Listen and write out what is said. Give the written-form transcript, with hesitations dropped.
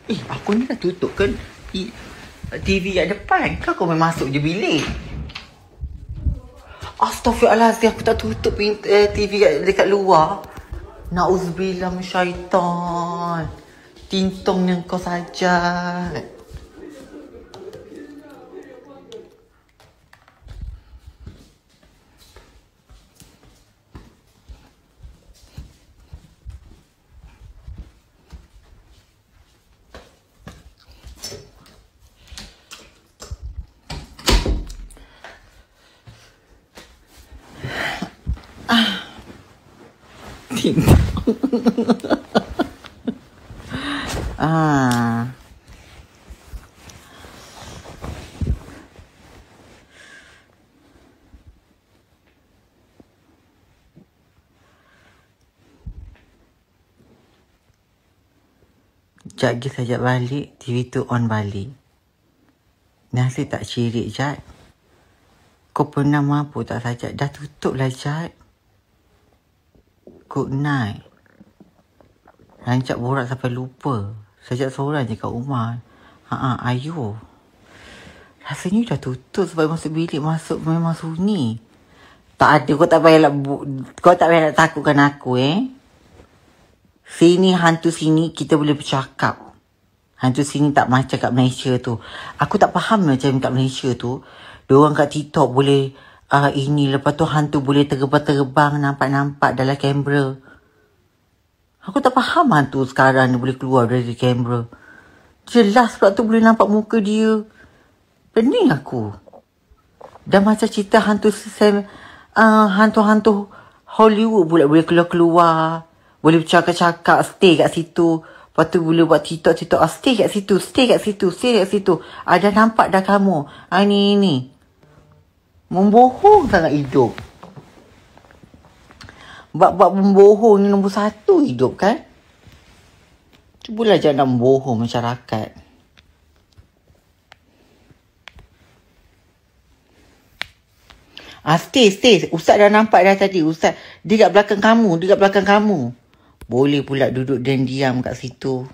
Aku ni dah tutup kan TV kat depan. Kau main masuk je bilik. Astaghfirullahaladzim, aku tak tutup TV dekat luar. Na'udzubillah min syaitan. Tintongnya kau saja. Jad lagi sajak balik, TV tu on balik. Nasi tak cirit, Jad. Kau pernah mampu tak sajak? Dah tutup lah, Jad. Good night. Rancak borak sampai lupa. Sajak seorang je kat rumah. Ayo. Rasanya dah tutup sebab masuk bilik memang sunyi. Tak ada, kau tak payah nak takutkan aku, Sini, hantu sini, kita boleh bercakap. Hantu sini tak macam kat Malaysia tu. Aku tak faham macam kat Malaysia tu. Diorang kat TikTok boleh ini. Lepas tu hantu boleh terbang-terbang, nampak-nampak dalam kamera. Aku tak faham hantu sekarang ni boleh keluar dari kamera. Jelas pula tu boleh nampak muka dia. Pening aku. Dah macam cerita hantu-hantu Hollywood pula boleh keluar-keluar. Boleh bercakap-cakap, stay kat situ. Lepas tu boleh buat TikTok. Stay kat situ. Dah nampak dah kamu. Ni. Membohong sangat hidup. Bab-bab membohong ni nombor 1 hidup kan. Cubalah jangan membohong masyarakat. Stay. Ustaz dah nampak dah tadi. Ustaz, dia kat belakang kamu. Boleh pula duduk dan diam kat situ.